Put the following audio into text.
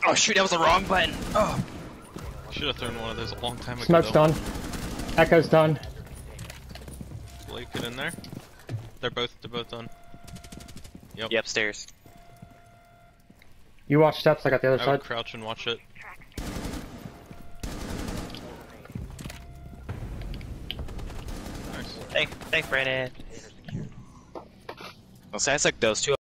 Oh shoot, that was the wrong button. Oh. Should have thrown one of those a long time ago. Smoke's done. Echo's done. Blake, get in there. They're both done. Yep. Yeah, upstairs. You watch steps, I got the other I side. would crouch and watch it. Nice. Thanks, Brandon. Well, sounds like those two